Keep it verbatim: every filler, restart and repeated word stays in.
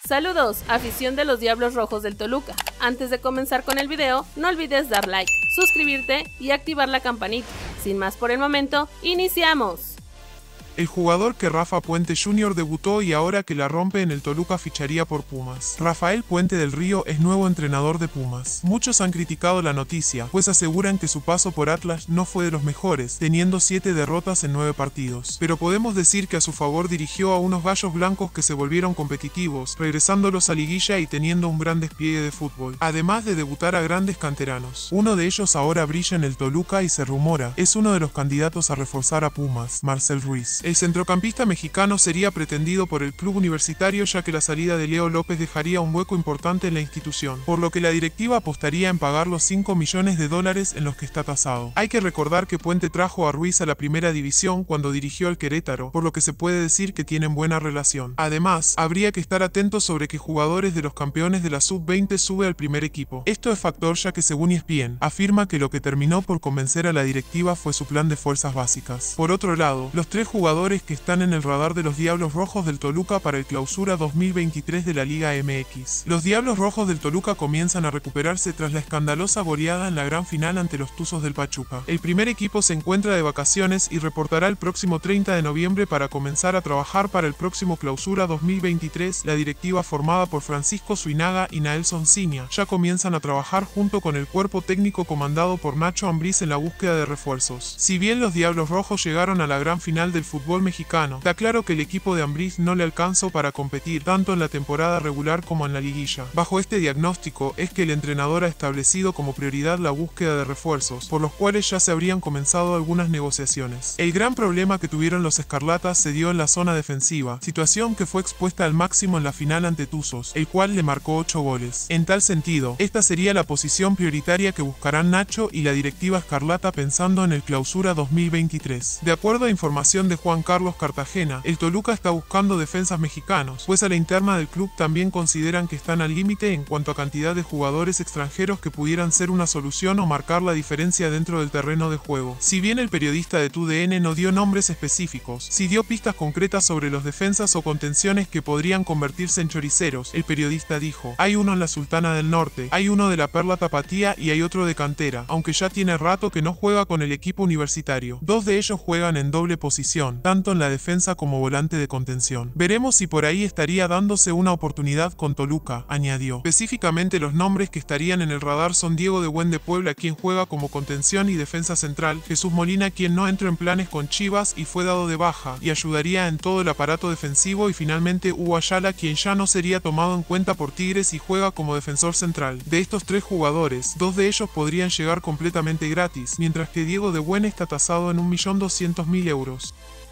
Saludos, afición de los Diablos Rojos del Toluca. Antes de comenzar con el video, no olvides dar like, suscribirte y activar la campanita. Sin más por el momento, ¡iniciamos! El jugador que Rafa Puente junior debutó y ahora que la rompe en el Toluca ficharía por Pumas. Rafael Puente del Río es nuevo entrenador de Pumas. Muchos han criticado la noticia, pues aseguran que su paso por Atlas no fue de los mejores, teniendo siete derrotas en nueve partidos. Pero podemos decir que a su favor dirigió a unos gallos blancos que se volvieron competitivos, regresándolos a liguilla y teniendo un gran despliegue de fútbol, además de debutar a grandes canteranos. Uno de ellos ahora brilla en el Toluca y se rumora, es uno de los candidatos a reforzar a Pumas, Marcel Ruiz. El centrocampista mexicano sería pretendido por el club universitario, ya que la salida de Leo López dejaría un hueco importante en la institución, por lo que la directiva apostaría en pagar los cinco millones de dólares en los que está tasado. Hay que recordar que Puente trajo a Ruiz a la primera división cuando dirigió al Querétaro, por lo que se puede decir que tienen buena relación. Además, habría que estar atentos sobre que jugadores de los campeones de la sub veinte sube al primer equipo. Esto es factor ya que según E S P N, afirma que lo que terminó por convencer a la directiva fue su plan de fuerzas básicas. Por otro lado, los tres jugadores que están en el radar de los Diablos Rojos del Toluca para el Clausura dos mil veintitrés de la Liga M X. Los Diablos Rojos del Toluca comienzan a recuperarse tras la escandalosa goleada en la gran final ante los Tuzos del Pachuca. El primer equipo se encuentra de vacaciones y reportará el próximo treinta de noviembre para comenzar a trabajar para el próximo Clausura dos mil veintitrés. La directiva formada por Francisco Suinaga y Naelson Ciña ya comienzan a trabajar junto con el cuerpo técnico comandado por Nacho Ambriz en la búsqueda de refuerzos. Si bien los Diablos Rojos llegaron a la gran final del fútbol mexicano, está claro que el equipo de Ambriz no le alcanzó para competir tanto en la temporada regular como en la liguilla. Bajo este diagnóstico es que el entrenador ha establecido como prioridad la búsqueda de refuerzos, por los cuales ya se habrían comenzado algunas negociaciones. El gran problema que tuvieron los escarlatas se dio en la zona defensiva, situación que fue expuesta al máximo en la final ante Tuzos, el cual le marcó ocho goles. En tal sentido, esta sería la posición prioritaria que buscarán Nacho y la directiva escarlata pensando en el Clausura dos mil veintitrés. De acuerdo a información de Juan Carlos Cartagena, el Toluca está buscando defensas mexicanos, pues a la interna del club también consideran que están al límite en cuanto a cantidad de jugadores extranjeros que pudieran ser una solución o marcar la diferencia dentro del terreno de juego. Si bien el periodista de T U D N no dio nombres específicos, sí dio pistas concretas sobre los defensas o contenciones que podrían convertirse en choriceros, el periodista dijo: hay uno en la Sultana del Norte, hay uno de la Perla Tapatía y hay otro de cantera, aunque ya tiene rato que no juega con el equipo universitario. Dos de ellos juegan en doble posición, tanto en la defensa como volante de contención. Veremos si por ahí estaría dándose una oportunidad con Toluca, añadió. Específicamente los nombres que estarían en el radar son Diego de Buen de Puebla, quien juega como contención y defensa central, Jesús Molina, quien no entró en planes con Chivas y fue dado de baja, y ayudaría en todo el aparato defensivo, y finalmente Hugo Ayala, quien ya no sería tomado en cuenta por Tigres y juega como defensor central. De estos tres jugadores, dos de ellos podrían llegar completamente gratis, mientras que Diego de Buen está tasado en un millón doscientos mil euros.